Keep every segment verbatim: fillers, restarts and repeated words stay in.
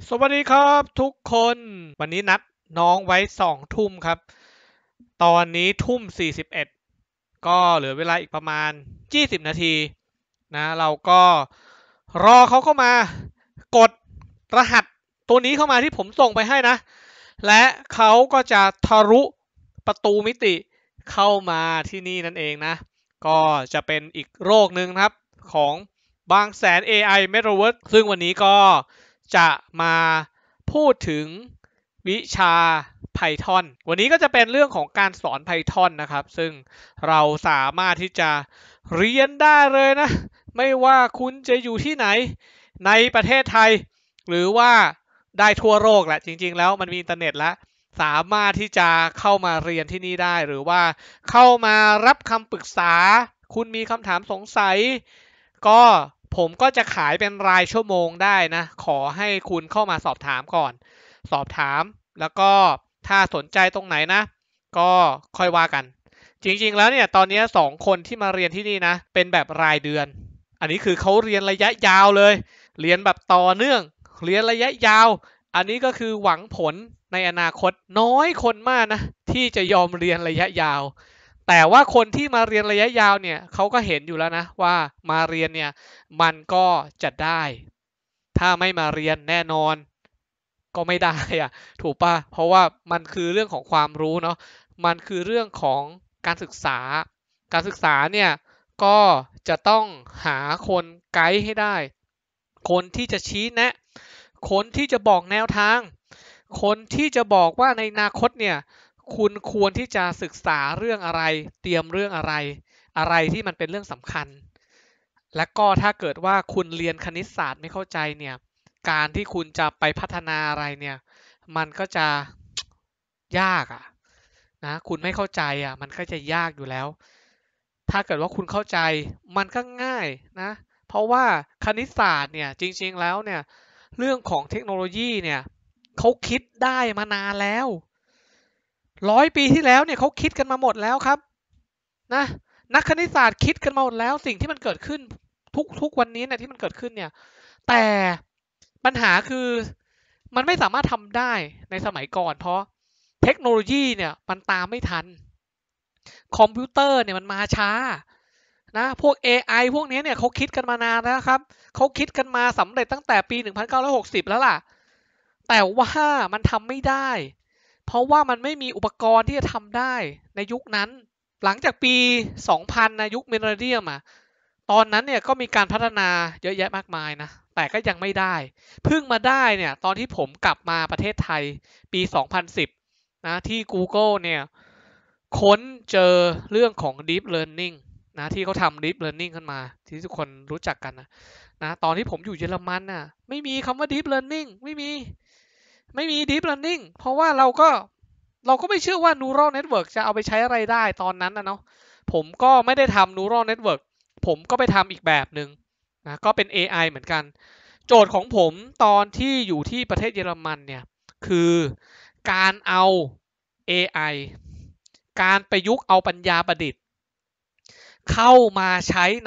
สวัสดีครับทุกคนวันนี้นัดน้องไว้สองทุ่มครับตอนนี้ทุ่มสี่สิบเอ็ดก็เหลือเวลาอีกประมาณยี่สิบนาทีนะเราก็รอเขาเข้ามากดรหัสตัวนี้เข้ามาที่ผมส่งไปให้นะและเขาก็จะทะลุประตูมิติเข้ามาที่นี่นั่นเองนะก็จะเป็นอีกโรคหนึ่งครับของบางแสน เอ ไอ Metaverse ซึ่งวันนี้ก็จะมาพูดถึงวิชา Python วันนี้ก็จะเป็นเรื่องของการสอน Python นะครับซึ่งเราสามารถที่จะเรียนได้เลยนะไม่ว่าคุณจะอยู่ที่ไหนในประเทศไทยหรือว่าได้ทั่วโลกแหละจริงๆแล้วมันมีอินเทอร์เน็ตแล้วสามารถที่จะเข้ามาเรียนที่นี่ได้หรือว่าเข้ามารับคำปรึกษาคุณมีคำถามสงสัยก็ผมก็จะขายเป็นรายชั่วโมงได้นะขอให้คุณเข้ามาสอบถามก่อนสอบถามแล้วก็ถ้าสนใจตรงไหนนะก็ค่อยว่ากันจริงๆแล้วเนี่ยตอนนี้สองคนที่มาเรียนที่นี่นะเป็นแบบรายเดือนอันนี้คือเขาเรียนระยะยาวเลยเรียนแบบต่อเนื่องเรียนระยะยาวอันนี้ก็คือหวังผลในอนาคตน้อยคนมากนะที่จะยอมเรียนระยะยาวแต่ว่าคนที่มาเรียนระยะยาวเนี่ยเขาก็เห็นอยู่แล้วนะว่ามาเรียนเนี่ยมันก็จะได้ถ้าไม่มาเรียนแน่นอนก็ไม่ได้อะถูกปะเพราะว่ามันคือเรื่องของความรู้เนาะมันคือเรื่องของการศึกษาการศึกษาเนี่ยก็จะต้องหาคนไกด์ให้ได้คนที่จะชี้แนะคนที่จะบอกแนวทางคนที่จะบอกว่าในอนาคตเนี่ยคุณควรที่จะศึกษาเรื่องอะไรเตรียมเรื่องอะไรอะไรที่มันเป็นเรื่องสำคัญและก็ถ้าเกิดว่าคุณเรียนคณิตศาสตร์ไม่เข้าใจเนี่ยการที่คุณจะไปพัฒนาอะไรเนี่ยมันก็จะยากอะนะคุณไม่เข้าใจอะมันก็จะยากอยู่แล้วถ้าเกิดว่าคุณเข้าใจมันก็ง่ายนะเพราะว่าคณิตศาสตร์เนี่ยจริงๆแล้วเนี่ยเรื่องของเทคโนโลยีเนี่ยเขาคิดได้มานานแล้วร้อยปีที่แล้วเนี่ยเขาคิดกันมาหมดแล้วครับนะนักคณิตศาสตร์คิดกันมาหมดแล้วสิ่งที่มันเกิดขึ้นทุกทุกวันนี้เนี่ยที่มันเกิดขึ้นเนี่ยแต่ปัญหาคือมันไม่สามารถทำได้ในสมัยก่อนเพราะเทคโนโลยีเนี่ยมันตามไม่ทันคอมพิวเตอร์เนี่ยมันมาช้านะพวก เอ ไอ พวกนี้เนี่ยเขาคิดกันมานานแล้วครับเขาคิดกันมาสำเร็จตั้งแต่ปีหนึ่งพันเก้าร้อยหกสิบแล้วล่ะแต่ว่ามันทำไม่ได้เพราะว่ามันไม่มีอุปกรณ์ที่จะทำได้ในยุคนั้นหลังจากปีสองพันนะยุคมิลเลนเนียมอ่ะตอนนั้นเนี่ยก็มีการพัฒนาเยอะแยะมากมายนะแต่ก็ยังไม่ได้เพิ่งมาได้เนี่ยตอนที่ผมกลับมาประเทศไทยปีสองพันสิบนะที่ Google เนี่ยค้นเจอเรื่องของ Deep Learning นะที่เขาทำ Deep Learning ขึ้นมาที่ทุกคนรู้จักกันนะนะตอนที่ผมอยู่เยอรมันน่ะไม่มีคำว่า Deep Learning ไม่มีไม่มี Deep Learning เพราะว่าเราก็เราก็ไม่เชื่อว่า Neural Network จะเอาไปใช้อะไรได้ตอนนั้นนะเนาะผมก็ไม่ได้ทำ Neural Network ผมก็ไปทำอีกแบบหนึ่งนะก็เป็น เอ ไอ เหมือนกันโจทย์ของผมตอนที่อยู่ที่ประเทศเยอรมันเนี่ยคือการเอา เอ ไอ การประยุกต์เอาปัญญาประดิษฐ์เข้ามาใช้ใน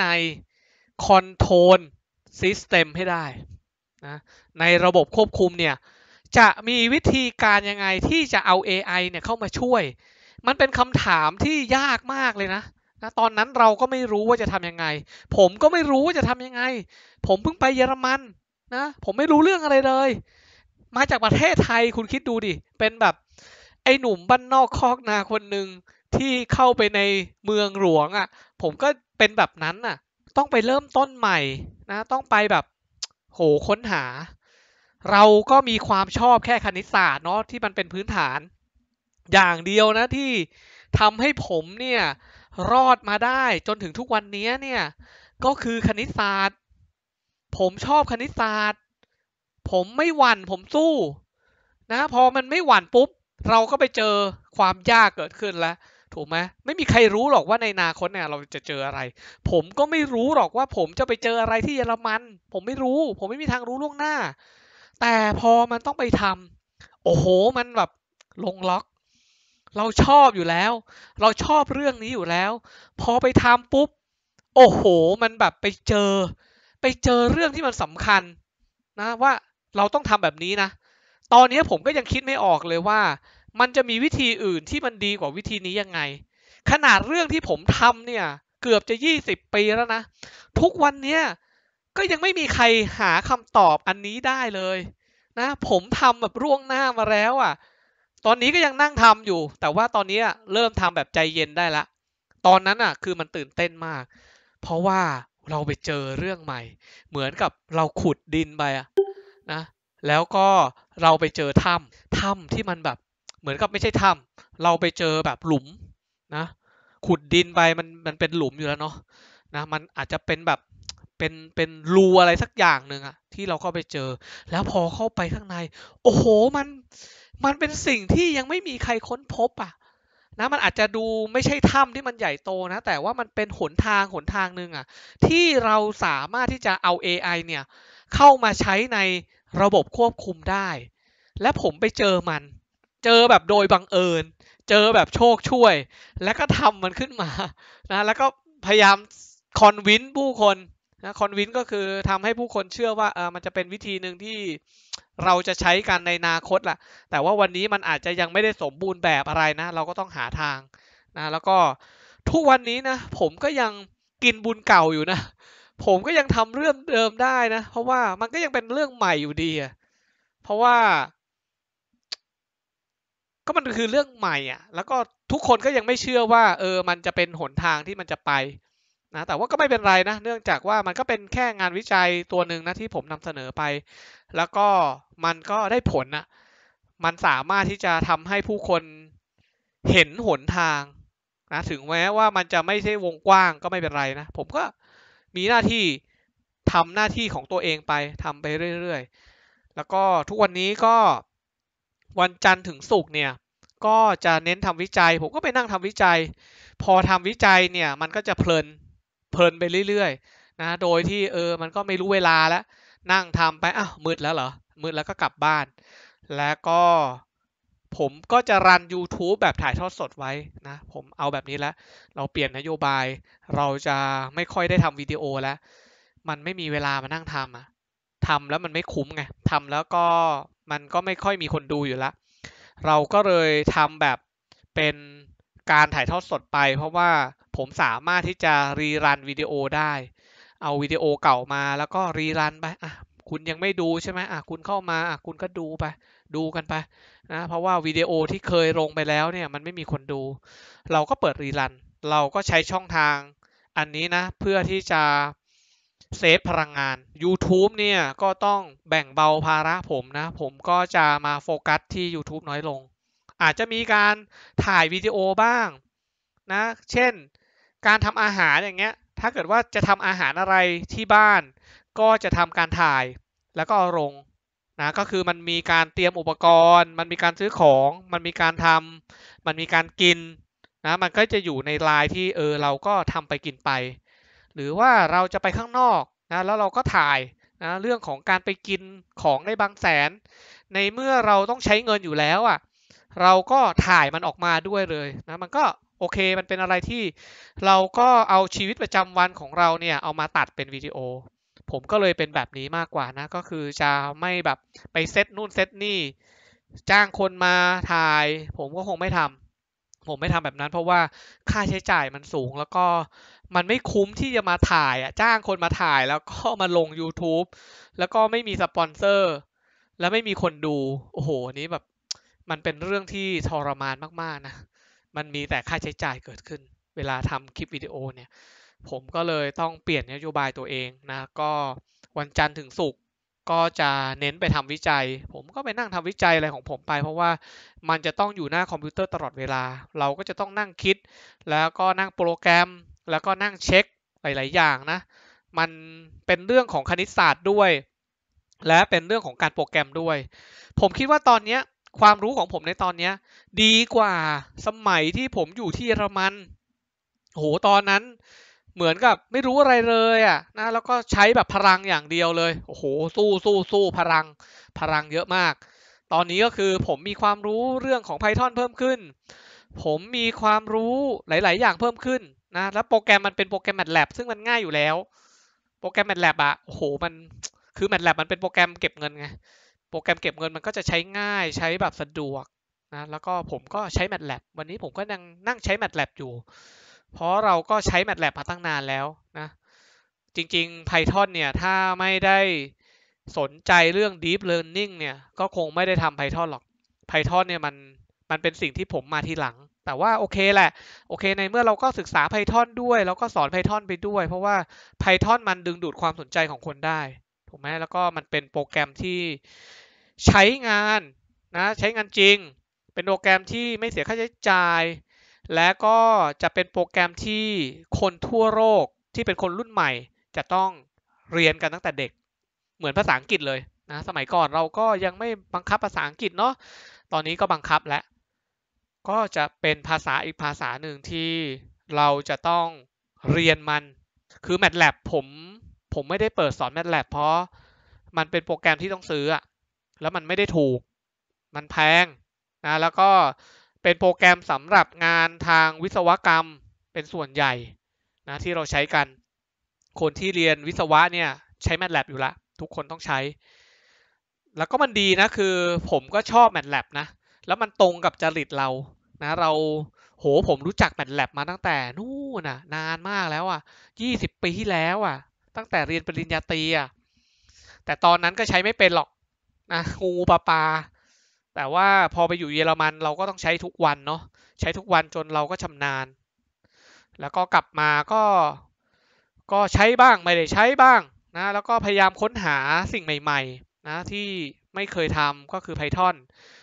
Control System ให้ได้นะในระบบควบคุมเนี่ยจะมีวิธีการยังไงที่จะเอา เอ ไอ เนี่ยเข้ามาช่วยมันเป็นคำถามที่ยากมากเลยนะนะตอนนั้นเราก็ไม่รู้ว่าจะทำยังไงผมก็ไม่รู้ว่าจะทำยังไงผมเพิ่งไปเยอรมันนะผมไม่รู้เรื่องอะไรเลยมาจากประเทศไทยคุณคิดดูดิเป็นแบบไอ้หนุ่มบ้านนอกคอกนาคนหนึ่งที่เข้าไปในเมืองหลวงอ่ะผมก็เป็นแบบนั้นน่ะต้องไปเริ่มต้นใหม่นะต้องไปแบบโหค้นหาเราก็มีความชอบแค่คณิตศาสตร์เนาะที่มันเป็นพื้นฐานอย่างเดียวนะที่ทำให้ผมเนี่ยรอดมาได้จนถึงทุกวันนี้เนี่ยก็คือคณิตศาสตร์ผมชอบคณิตศาสตร์ผมไม่หวั่นผมสู้นะพอมันไม่หวั่นปุ๊บเราก็ไปเจอความยากเกิดขึ้นแล้วถูกไหมไม่มีใครรู้หรอกว่าในอนาคตเนี่ยเราจะเจออะไรผมก็ไม่รู้หรอกว่าผมจะไปเจออะไรที่เยอรมันผมไม่รู้ผมไม่มีทางรู้ล่วงหน้าแต่พอมันต้องไปทำโอ้โหมันแบบลงล็อกเราชอบอยู่แล้วเราชอบเรื่องนี้อยู่แล้วพอไปทำปุ๊บโอ้โหมันแบบไปเจอไปเจอเรื่องที่มันสำคัญนะว่าเราต้องทำแบบนี้นะตอนนี้ผมก็ยังคิดไม่ออกเลยว่ามันจะมีวิธีอื่นที่มันดีกว่าวิธีนี้ยังไงขนาดเรื่องที่ผมทำเนี่ยเกือบจะยี่สิบปีแล้วนะทุกวันเนี้ยก็ยังไม่มีใครหาคำตอบอันนี้ได้เลยนะผมทำแบบล่วงหน้ามาแล้วอ่ะตอนนี้ก็ยังนั่งทำอยู่แต่ว่าตอนนี้เริ่มทำแบบใจเย็นได้ละตอนนั้นอ่ะคือมันตื่นเต้นมากเพราะว่าเราไปเจอเรื่องใหม่เหมือนกับเราขุดดินไปอะนะแล้วก็เราไปเจอถ้ำถ้ำที่มันแบบเหมือนกับไม่ใช่ถ้ำเราไปเจอแบบหลุมนะขุดดินไปมันมันเป็นหลุมอยู่แล้วเนาะนะมันอาจจะเป็นแบบเป็นเป็นรูอะไรสักอย่างหนึ่งอะที่เราเข้าไปเจอแล้วพอเข้าไปข้างในโอ้โหมันมันเป็นสิ่งที่ยังไม่มีใครค้นพบอะนะมันอาจจะดูไม่ใช่ถ้ำที่มันใหญ่โตนะแต่ว่ามันเป็นหนทางหนทางหนึ่งอะที่เราสามารถที่จะเอา เอ ไอ เนี่ยเข้ามาใช้ในระบบควบคุมได้และผมไปเจอมันเจอแบบโดยบังเอิญเจอแบบโชคช่วยแล้วก็ทำมันขึ้นมานะแล้วก็พยายามคอนวินผู้คนนะคอนวินก็คือทำให้ผู้คนเชื่อว่าเออมันจะเป็นวิธีหนึ่งที่เราจะใช้กันในอนาคตแหละแต่ว่าวันนี้มันอาจจะยังไม่ได้สมบูรณ์แบบอะไรนะเราก็ต้องหาทางนะแล้วก็ทุกวันนี้นะผมก็ยังกินบุญเก่าอยู่นะผมก็ยังทำเรื่องเดิมได้นะเพราะว่ามันก็ยังเป็นเรื่องใหม่อยู่ดีอะเพราะว่าก็มันคือเรื่องใหม่อ่ะแล้วก็ทุกคนก็ยังไม่เชื่อว่าเออมันจะเป็นหนทางที่มันจะไปนะแต่ว่าก็ไม่เป็นไรนะเนื่องจากว่ามันก็เป็นแค่งานวิจัยตัวหนึ่งนะที่ผมนำเสนอไปแล้วก็มันก็ได้ผลนะมันสามารถที่จะทำให้ผู้คนเห็นหนทางนะถึงแม้ว่ามันจะไม่ใช่วงกว้างก็ไม่เป็นไรนะผมก็มีหน้าที่ทำหน้าที่ของตัวเองไปทำไปเรื่อยๆแล้วก็ทุกวันนี้ก็วันจันทร์ถึงศุกร์เนี่ยก็จะเน้นทำวิจัยผมก็ไปนั่งทำวิจัยพอทำวิจัยเนี่ยมันก็จะเพลินเพลินไปเรื่อยๆนะโดยที่เออมันก็ไม่รู้เวลาแล้วนั่งทำไปอ้าวมืดแล้วเหรอมืดแล้วก็กลับบ้านแล้วก็ผมก็จะรัน YouTube แบบถ่ายทอดสดไว้นะผมเอาแบบนี้แล้วเราเปลี่ยนนโยบายเราจะไม่ค่อยได้ทำวิดีโอแล้วมันไม่มีเวลามานั่งทำอะทำแล้วมันไม่คุ้มไงทำแล้วก็มันก็ไม่ค่อยมีคนดูอยู่แล้วเราก็เลยทำแบบเป็นการถ่ายทอดสดไปเพราะว่าผมสามารถที่จะรีรันวิดีโอได้เอาวิดีโอเก่ามาแล้วก็รีรันไปอ่ะคุณยังไม่ดูใช่ไหมอ่ะคุณเข้ามาอ่ะคุณก็ดูไปดูกันไปนะเพราะว่าวิดีโอที่เคยลงไปแล้วเนี่ยมันไม่มีคนดูเราก็เปิดรีรันเราก็ใช้ช่องทางอันนี้นะเพื่อที่จะเซฟพลังงาน YouTube เนี่ยก็ต้องแบ่งเบาภาระผมนะผมก็จะมาโฟกัสที่ YouTube น้อยลงอาจจะมีการถ่ายวิดีโอบ้างนะเช่นการทำอาหารอย่างเงี้ยถ้าเกิดว่าจะทำอาหารอะไรที่บ้านก็จะทำการถ่ายแล้วก็เอาลงนะก็คือมันมีการเตรียมอุปกรณ์มันมีการซื้อของมันมีการทำมันมีการกินนะมันก็จะอยู่ในไลน์ที่เออเราก็ทำไปกินไปหรือว่าเราจะไปข้างนอกนะแล้วเราก็ถ่ายนะเรื่องของการไปกินของในบางแสนในเมื่อเราต้องใช้เงินอยู่แล้วอ่ะเราก็ถ่ายมันออกมาด้วยเลยนะมันก็โอเคมันเป็นอะไรที่เราก็เอาชีวิตประจำวันของเราเนี่ยเอามาตัดเป็นวิดีโอผมก็เลยเป็นแบบนี้มากกว่านะก็คือจะไม่แบบไปเซตนู่นเซตนี่จ้างคนมาถ่ายผมก็คงไม่ทำผมไม่ทำแบบนั้นเพราะว่าค่าใช้จ่ายมันสูงแล้วก็มันไม่คุ้มที่จะมาถ่ายอ่ะจ้างคนมาถ่ายแล้วก็มาลง YouTube แล้วก็ไม่มีสปอนเซอร์แล้วไม่มีคนดูโอ้โหนี้แบบมันเป็นเรื่องที่ทรมานมากๆนะมันมีแต่ค่าใช้จ่ายเกิดขึ้นเวลาทำคลิปวิดีโอเนี่ยผมก็เลยต้องเปลี่ยนนโยบายตัวเองนะก็วันจันทร์ถึงศุกร์ก็จะเน้นไปทำวิจัยผมก็ไปนั่งทำวิจัยอะไรของผมไปเพราะว่ามันจะต้องอยู่หน้าคอมพิวเตอร์ตลอดเวลาเราก็จะต้องนั่งคิดแล้วก็นั่งโปรแกรมแล้วก็นั่งเช็คหลายๆอย่างนะมันเป็นเรื่องของคณิตศาสตร์ด้วยและเป็นเรื่องของการโปรแกรมด้วยผมคิดว่าตอนนี้ความรู้ของผมในตอนนี้ดีกว่าสมัยที่ผมอยู่ที่เยอรมันโหตอนนั้นเหมือนกับไม่รู้อะไรเลยอ่ะนะแล้วก็ใช้แบบพลังอย่างเดียวเลยโอ้โหสู้สู้สู้พลังพลังเยอะมากตอนนี้ก็คือผมมีความรู้เรื่องของ Python เพิ่มขึ้นผมมีความรู้หลายๆอย่างเพิ่มขึ้นนะแล้วโปรแกรมมันเป็นโปรแกรม MATLAB ซึ่งมันง่ายอยู่แล้วโปรแกรม MATLAB อ่ะโอ้โหมันคือ MATLAB มันเป็นโปรแกรมเก็บเงินไงรแกรมเก็บเงินมันก็จะใช้ง่ายใช้แบบสะดวกนะแล้วก็ผมก็ใช้ MATLAB วันนี้ผมก็นั่งนั่งใช้ MATLAB อยู่เพราะเราก็ใช้ MATLAB มาตั้งนานแล้วนะจริงๆ Python เนี่ยถ้าไม่ได้สนใจเรื่อง Deep Learning เนี่ยก็คงไม่ได้ทำ Python หรอก Python เนี่ยมันมันเป็นสิ่งที่ผมมาทีหลังแต่ว่าโอเคแหละโอเคในเมื่อเราก็ศึกษา Python ด้วยแล้วก็สอน Python ไปด้วยเพราะว่า Python มันดึงดูดความสนใจของคนได้ถูกไหมแล้วก็มันเป็นโปรแกรมที่ใช้งานนะใช้งานจริงเป็นโปรแกรมที่ไม่เสียค่าใช้จ่ายและก็จะเป็นโปรแกรมที่คนทั่วโลกที่เป็นคนรุ่นใหม่จะต้องเรียนกันตั้งแต่เด็กเหมือนภาษาอังกฤษเลยนะสมัยก่อนเราก็ยังไม่บังคับภาษาอังกฤษเนาะตอนนี้ก็บังคับแล้วก็จะเป็นภาษาอีกภาษาหนึ่งที่เราจะต้องเรียนมันคือ MATLAB ผมผมไม่ได้เปิดสอน MATLAB เพราะมันเป็นโปรแกรมที่ต้องซื้ออะแล้วมันไม่ได้ถูกมันแพงนะแล้วก็เป็นโปรแกรมสำหรับงานทางวิศวกรรมเป็นส่วนใหญ่นะที่เราใช้กันคนที่เรียนวิศวะเนี่ยใช้ MATLAB อยู่ละทุกคนต้องใช้แล้วก็มันดีนะคือผมก็ชอบ MATLAB นะแล้วมันตรงกับจริตเรานะเราโหผมรู้จัก MATLAB มาตั้งแต่นู่นน่ะนานมากแล้วอ่ะยี่สิบปีที่แล้วอ่ะตั้งแต่เรียนปริญญาตรีอ่ะแต่ตอนนั้นก็ใช้ไม่เป็นหรอกนะงูปลาปลาแต่ว่าพอไปอยู่เยอรมันเราก็ต้องใช้ทุกวันเนาะใช้ทุกวันจนเราก็ชำนาญแล้วก็กลับมาก็ก็ใช้บ้างไม่ได้ใช้บ้างนะแล้วก็พยายามค้นหาสิ่งใหม่ๆนะที่ไม่เคยทำก็คือ Python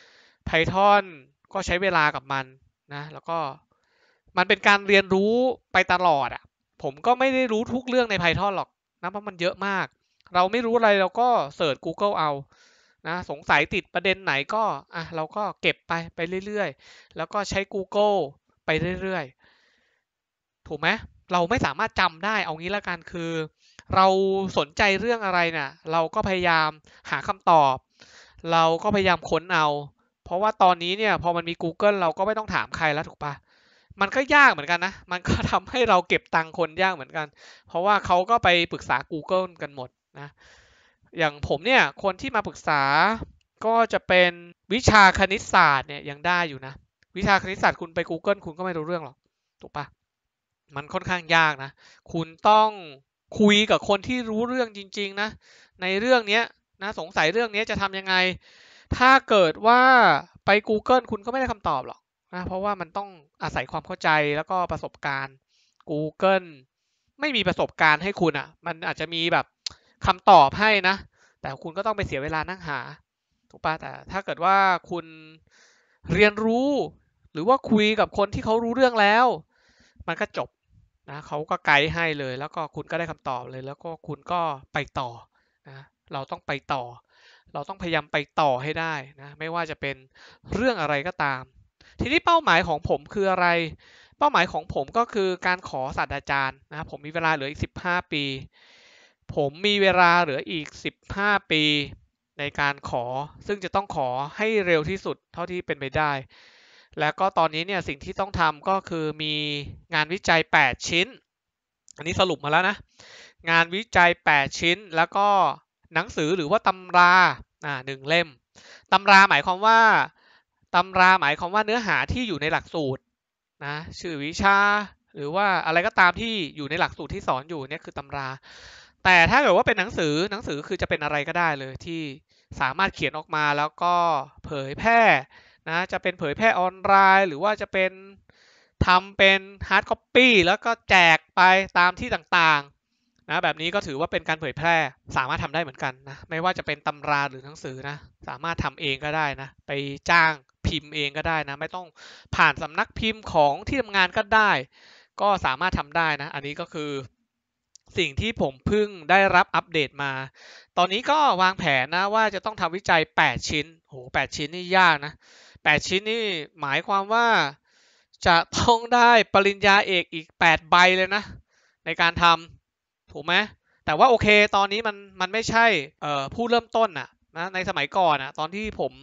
Python ก็ใช้เวลากับมันนะแล้วก็มันเป็นการเรียนรู้ไปตลอดอ่ะผมก็ไม่ได้รู้ทุกเรื่องใน Python หรอกนะเพราะมันเยอะมากเราไม่รู้อะไรเราก็เสิร์ช Google เอานะสงสัยติดประเด็นไหนก็อ่ะเราก็เก็บไปไปเรื่อยๆแล้วก็ใช้ Google ไปเรื่อยๆถูกไหมเราไม่สามารถจำได้เอางี้ละกันคือเราสนใจเรื่องอะไรเนี่ยเราก็พยายามหาคำตอบเราก็พยายามค้นเอาเพราะว่าตอนนี้เนี่ยพอมันมี Google เราก็ไม่ต้องถามใครแล้วถูกปะมันก็ยากเหมือนกันนะมันก็ทำให้เราเก็บตังค์คนยากเหมือนกันเพราะว่าเขาก็ไปปรึกษา Google กันหมดนะอย่างผมเนี่ยคนที่มาปรึกษาก็จะเป็นวิชาคณิตศาสตร์เนี่ยยังได้อยู่นะวิชาคณิตศาสตร์คุณไป Google คุณก็ไม่รู้เรื่องหรอกถูกปะมันค่อนข้างยากนะคุณต้องคุยกับคนที่รู้เรื่องจริงๆนะในเรื่องนี้นะสงสัยเรื่องนี้จะทำยังไงถ้าเกิดว่าไป Google คุณก็ไม่ได้คำตอบหรอกนะเพราะว่ามันต้องอาศัยความเข้าใจแล้วก็ประสบการณ์ Google ไม่มีประสบการณ์ให้คุณอ่ะมันอาจจะมีแบบคำตอบให้นะแต่คุณก็ต้องไปเสียเวลานั่งหาถูกป่ะแต่ถ้าเกิดว่าคุณเรียนรู้หรือว่าคุยกับคนที่เขารู้เรื่องแล้วมันก็จบนะเขาก็ไกด์ให้เลยแล้วก็คุณก็ได้คำตอบเลยแล้วก็คุณก็ไปต่อนะเราต้องไปต่อเราต้องพยายามไปต่อให้ได้นะไม่ว่าจะเป็นเรื่องอะไรก็ตามทีนี้เป้าหมายของผมคืออะไรเป้าหมายของผมก็คือการขอศาสตราจารย์นะผมมีเวลาเหลืออีกสิบห้าปีผมมีเวลาเหลืออีกสิบห้าปีในการขอซึ่งจะต้องขอให้เร็วที่สุดเท่าที่เป็นไปได้แล้วก็ตอนนี้เนี่ยสิ่งที่ต้องทำก็คือมีงานวิจัยแปดชิ้นอันนี้สรุปมาแล้วนะงานวิจัยแปดชิ้นแล้วก็หนังสือหรือว่าตำราอ่าหนึ่งเล่มตำราหมายความว่าตำราหมายความว่าเนื้อหาที่อยู่ในหลักสูตรนะชื่อวิชาหรือว่าอะไรก็ตามที่อยู่ในหลักสูตรที่สอนอยู่เนี่ยคือตำราแต่ถ้าเกิดว่าเป็นหนังสือหนังสือคือจะเป็นอะไรก็ได้เลยที่สามารถเขียนออกมาแล้วก็เผยแพร่นะจะเป็นเผยแพร่ออนไลน์หรือว่าจะเป็นทำเป็นฮาร์ดคอปปี้แล้วก็แจกไปตามที่ต่างๆนะแบบนี้ก็ถือว่าเป็นการเผยแพร่สามารถทำได้เหมือนกันนะไม่ว่าจะเป็นตำราหรือหนังสือนะสามารถทำเองก็ได้นะไปจ้างพิมพ์เองก็ได้นะไม่ต้องผ่านสำนักพิมพ์ของที่ทำงานก็ได้ก็สามารถทำได้นะอันนี้ก็คือสิ่งที่ผมเพิ่งได้รับอัปเดตมาตอนนี้ก็วางแผนนะว่าจะต้องทำวิจัยแปดชิ้นโหแปดชิ้นนี่ยากนะแปดชิ้นนี่หมายความว่าจะต้องได้ปริญญาเอกอีกแปดใบเลยนะในการทำถูกไหมแต่ว่าโอเคตอนนี้มันมันไม่ใช่เอ่อผู้เริ่มต้นน่ะนะในสมัยก่อนน่ะตอนที่ผม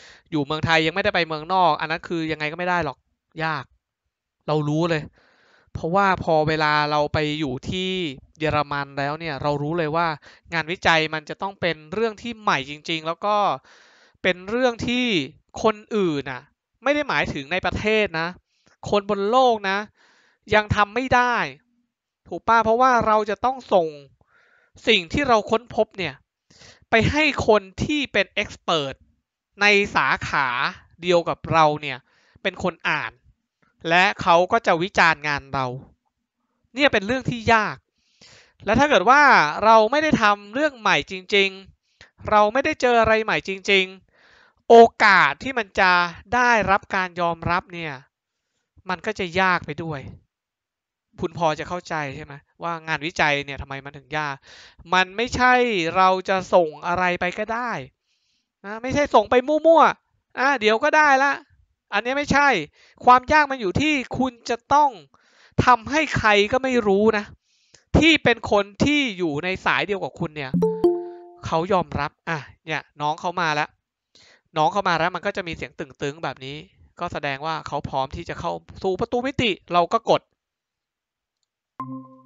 อยู่เมืองไทยยังไม่ได้ไปเมืองนอกอันนั้นคือยังไงก็ไม่ได้หรอกยากเรารู้เลยเพราะว่าพอเวลาเราไปอยู่ที่เยอรมันแล้วเนี่ยเรารู้เลยว่างานวิจัยมันจะต้องเป็นเรื่องที่ใหม่จริงๆแล้วก็เป็นเรื่องที่คนอื่นน่ะไม่ได้หมายถึงในประเทศนะคนบนโลกนะยังทำไม่ได้ถูกป่ะเพราะว่าเราจะต้องส่งสิ่งที่เราค้นพบเนี่ยไปให้คนที่เป็นเอ็กซ์เพิร์ในสาขาเดียวกับเราเนี่ยเป็นคนอ่านและเขาก็จะวิจารณ์งานเราเนี่ยเป็นเรื่องที่ยากและถ้าเกิดว่าเราไม่ได้ทำเรื่องใหม่จริงๆเราไม่ได้เจออะไรใหม่จริงๆโอกาสที่มันจะได้รับการยอมรับเนี่ยมันก็จะยากไปด้วยคุณพอจะเข้าใจใช่ไหมว่างานวิจัยเนี่ยทำไมมันถึงยากมันไม่ใช่เราจะส่งอะไรไปก็ได้นะไม่ใช่ส่งไปมั่วๆอ่ะเดี๋ยวก็ได้ละอันนี้ไม่ใช่ความยากมันอยู่ที่คุณจะต้องทำให้ใครก็ไม่รู้นะที่เป็นคนที่อยู่ในสายเดียวกับคุณเนี่ยเขายอมรับอ่ะเนี่ยน้องเขามาแล้วน้องเขามาแล้วมันก็จะมีเสียงตึงๆแบบนี้ก็แสดงว่าเขาพร้อมที่จะเข้าสู่ประตูมิติเราก็กด